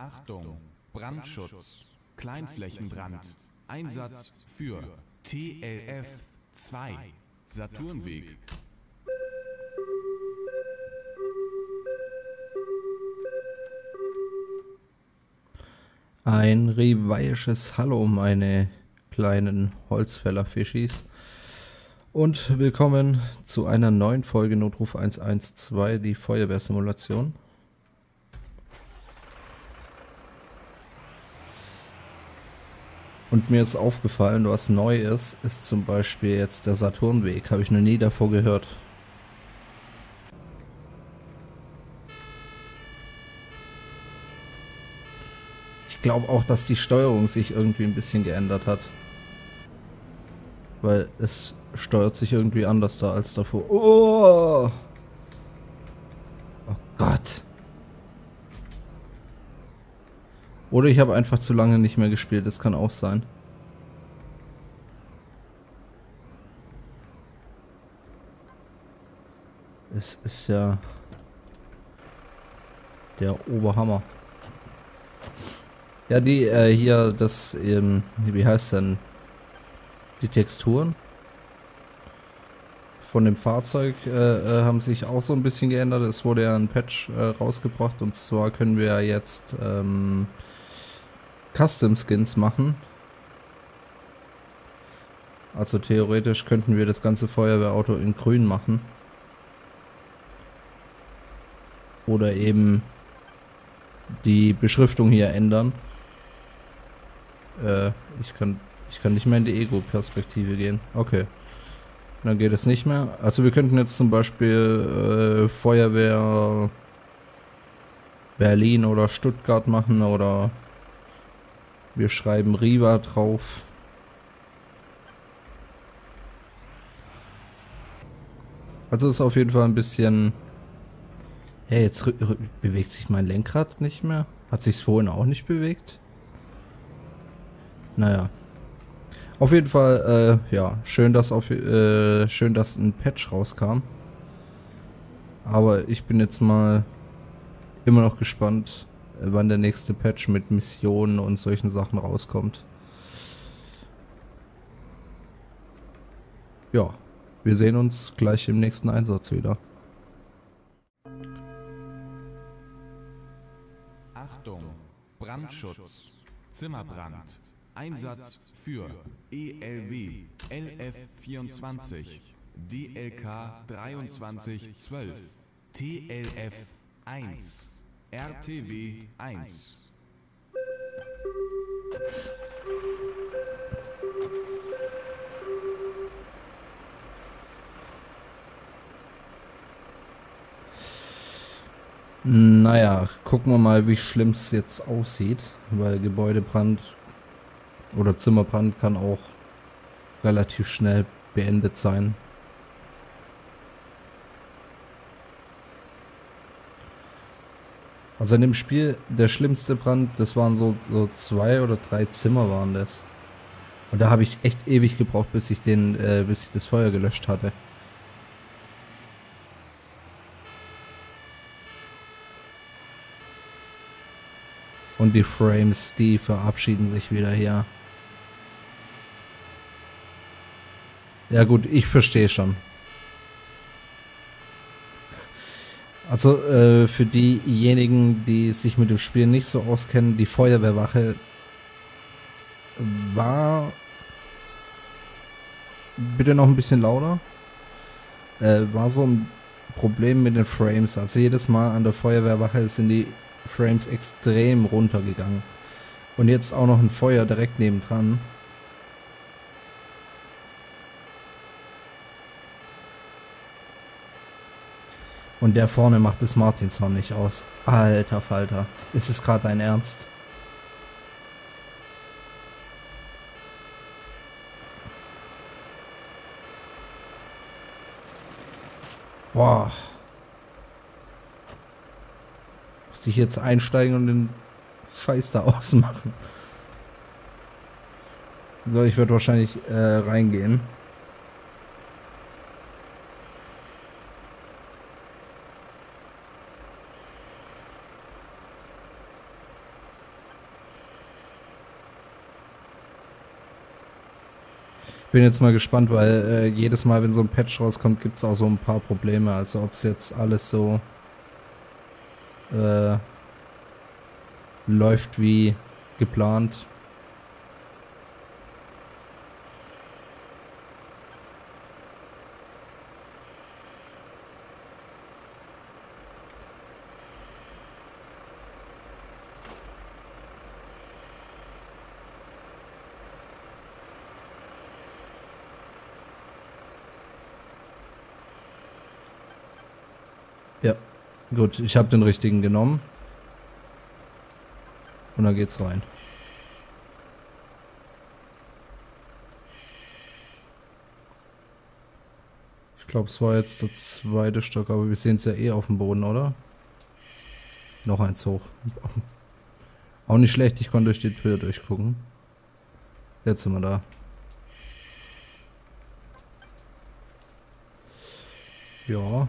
Achtung, Brandschutz, Kleinflächenbrand, Einsatz für TLF 2, Saturnweg. Ein reweisches Hallo, meine kleinen Holzfäller-Fischis. Und willkommen zu einer neuen Folge Notruf 112, die Feuerwehrsimulation. Und mir ist aufgefallen, was neu ist zum Beispiel jetzt der Saturnweg. Habe ich noch nie davor gehört. Ich glaube auch, dass die Steuerung sich irgendwie ein bisschen geändert hat. Weil es steuert sich irgendwie anders da als davor. Oh, oh Gott. Oder ich habe einfach zu lange nicht mehr gespielt, das kann auch sein. Es ist ja der Oberhammer. Ja, die hier, das, wie heißt denn? Die Texturen von dem Fahrzeug haben sich auch so ein bisschen geändert. Es wurde ja ein Patch rausgebracht, und zwar können wir jetzt Custom Skins machen. Also theoretisch könnten wir das ganze Feuerwehrauto in grün machen. Oder eben die Beschriftung hier ändern. Ich kann nicht mehr in die Ego-Perspektive gehen. Okay. Dann geht es nicht mehr. Also wir könnten jetzt zum Beispiel Feuerwehr Berlin oder Stuttgart machen, oder wir schreiben Riva drauf. Also ist auf jeden Fall ein bisschen... Hey, jetzt bewegt sich mein Lenkrad nicht mehr. Hat sich vorhin auch nicht bewegt? Naja. Auf jeden Fall, ja, schön, dass ein Patch rauskam. Aber ich bin jetzt mal immer noch gespannt, wann der nächste Patch mit Missionen und solchen Sachen rauskommt. Ja, wir sehen uns gleich im nächsten Einsatz wieder. Achtung, Brandschutz, Zimmerbrand, Einsatz für ELW LF24, DLK 2312, TLF 1, RTW 1. Naja, gucken wir mal, wie schlimm es jetzt aussieht, weil Gebäudebrand oder Zimmerbrand kann auch relativ schnell beendet sein. Also in dem Spiel, der schlimmste Brand, das waren so 2 oder 3 Zimmer waren das. Und da habe ich echt ewig gebraucht, bis ich das Feuer gelöscht hatte. Und die Frames, die verabschieden sich wieder hier. Ja gut, ich verstehe schon. Also für diejenigen, die sich mit dem Spiel nicht so auskennen, die Feuerwehrwache war... Bitte noch ein bisschen lauter. War so ein Problem mit den Frames. Also jedes Mal an der Feuerwehrwache sind die Frames extrem runtergegangen. Und jetzt auch noch ein Feuer direkt nebendran. Und der vorne macht das Martinshorn nicht aus. Alter Falter. Ist es gerade dein Ernst? Boah. Muss ich jetzt einsteigen und den Scheiß da ausmachen? So, ich werde wahrscheinlich reingehen. Bin jetzt mal gespannt, weil jedes Mal, wenn so ein Patch rauskommt, gibt es auch so ein paar Probleme. Also ob es jetzt alles so läuft wie geplant. Ja, gut, ich habe den richtigen genommen. Und dann geht's rein. Ich glaube, es war jetzt der zweite Stock, aber wir sehen es ja eh auf dem Boden, oder? Noch eins hoch. Auch nicht schlecht, ich konnte durch die Tür durchgucken. Jetzt sind wir da. Ja.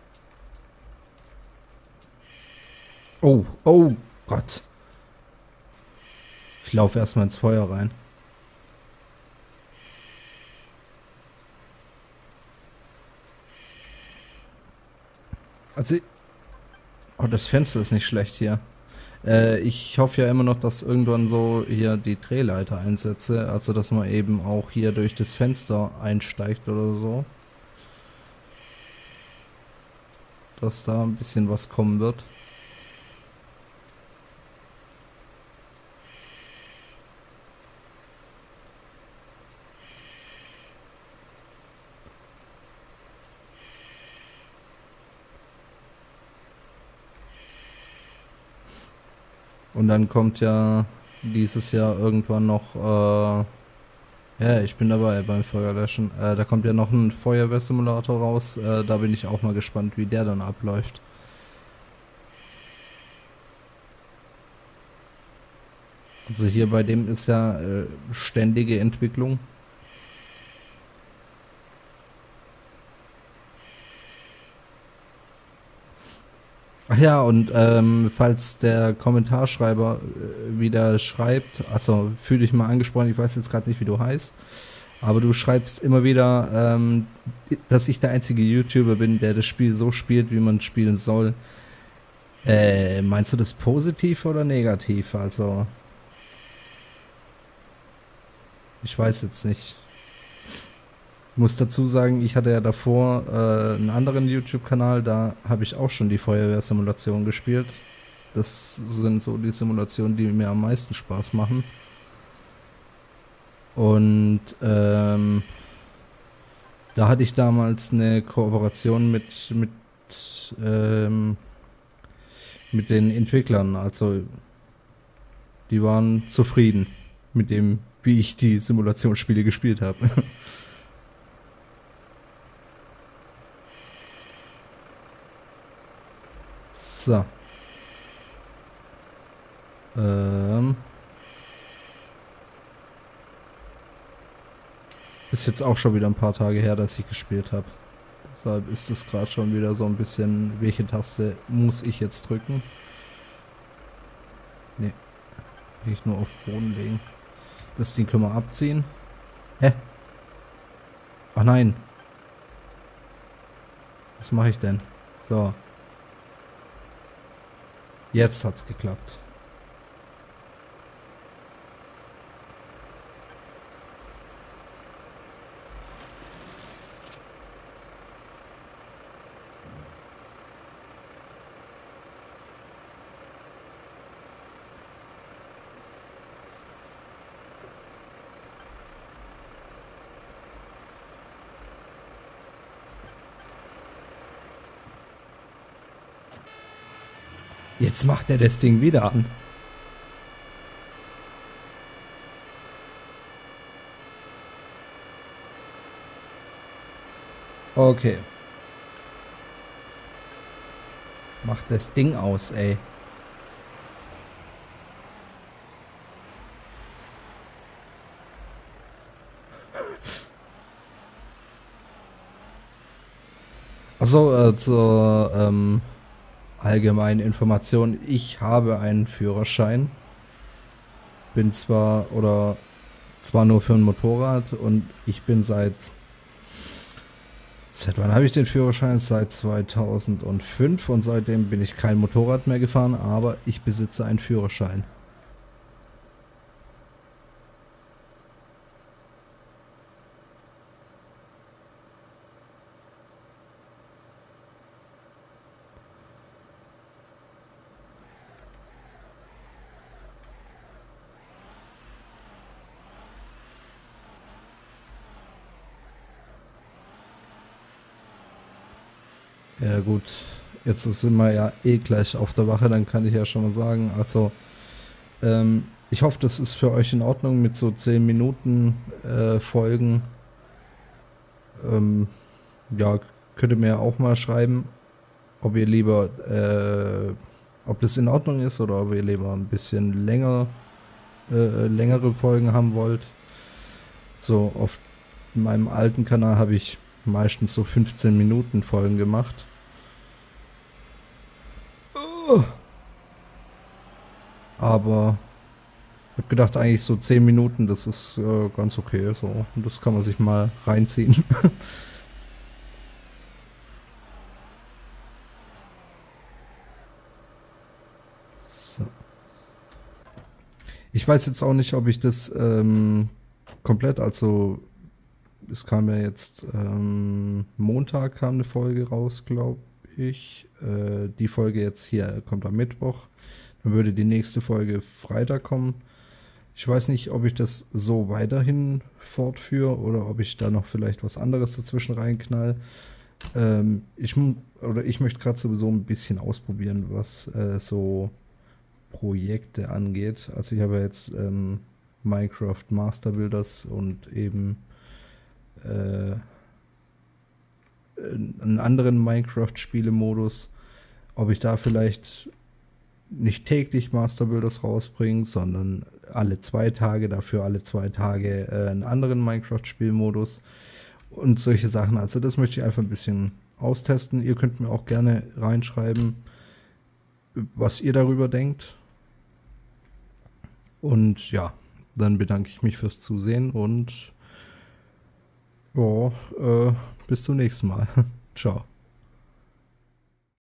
Oh, oh Gott. Ich laufe erstmal ins Feuer rein. Also, oh, das Fenster ist nicht schlecht hier. Ich hoffe ja immer noch, dass irgendwann so hier die Drehleiter einsetze. Also, dass man eben auch hier durch das Fenster einsteigt oder so. Dass da ein bisschen was kommen wird. Und dann kommt ja dieses Jahr irgendwann noch, ja, ich bin dabei beim Feuerlöschen. Da kommt ja noch ein Feuerwehrsimulator raus. Da bin ich auch mal gespannt, wie der dann abläuft. Also hier bei dem ist ja ständige Entwicklung. Ach ja, und falls der Kommentarschreiber wieder schreibt, also fühl dich mal angesprochen, ich weiß jetzt gerade nicht, wie du heißt, aber du schreibst immer wieder, dass ich der einzige YouTuber bin, der das Spiel so spielt, wie man spielen soll. Meinst du das positiv oder negativ? Also, ich weiß jetzt nicht. Ich muss dazu sagen, ich hatte ja davor einen anderen YouTube-Kanal, da habe ich auch schon die Feuerwehrsimulation gespielt. Das sind so die Simulationen, die mir am meisten Spaß machen. Und da hatte ich damals eine Kooperation mit den Entwicklern. Also die waren zufrieden mit dem, wie ich die Simulationsspiele gespielt habe. So. Ist jetzt auch schon wieder ein paar Tage her, dass ich gespielt habe. Deshalb ist es gerade schon wieder so ein bisschen, welche Taste muss ich jetzt drücken? Ne, ich nur auf den Boden legen. Das Ding können wir abziehen. Hä? Ach nein. Was mache ich denn? So. Jetzt hat's geklappt. Jetzt macht er das Ding wieder an. Okay. Macht das Ding aus, ey. Also zur allgemeinen Information. Ich habe einen Führerschein. Bin zwar, oder zwar nur für ein Motorrad und ich bin seit wann habe ich den Führerschein? Seit 2005 und seitdem bin ich kein Motorrad mehr gefahren, aber ich besitze einen Führerschein. Ja gut, jetzt sind wir ja eh gleich auf der Wache, dann kann ich ja schon mal sagen, also ich hoffe, das ist für euch in Ordnung mit so 10 Minuten Folgen. Ähm, ja, könnt ihr mir auch mal schreiben, ob ihr lieber, ob das in Ordnung ist oder ob ihr lieber ein bisschen längere Folgen haben wollt. So, auf meinem alten Kanal habe ich meistens so 15 Minuten Folgen gemacht. Aber ich habe gedacht, eigentlich so 10 Minuten, das ist ganz okay. So. Und das kann man sich mal reinziehen. So. Ich weiß jetzt auch nicht, ob ich das komplett, also es kam ja jetzt Montag kam eine Folge raus, glaube ich. Die Folge jetzt hier kommt am Mittwoch. Dann würde die nächste Folge Freitag kommen. Ich weiß nicht, ob ich das so weiterhin fortführe oder ob ich da noch vielleicht was anderes dazwischen reinknall. Ich möchte gerade sowieso ein bisschen ausprobieren, was so Projekte angeht. Also ich habe ja jetzt Minecraft Master Builders und eben einen anderen Minecraft-Spielemodus. Ob ich da vielleicht nicht täglich Master Builders rausbringen, sondern alle 2 Tage, dafür alle 2 Tage einen anderen Minecraft-Spielmodus und solche Sachen. Also das möchte ich einfach ein bisschen austesten. Ihr könnt mir auch gerne reinschreiben, was ihr darüber denkt. Und ja, dann bedanke ich mich fürs Zusehen und ja, bis zum nächsten Mal. Ciao.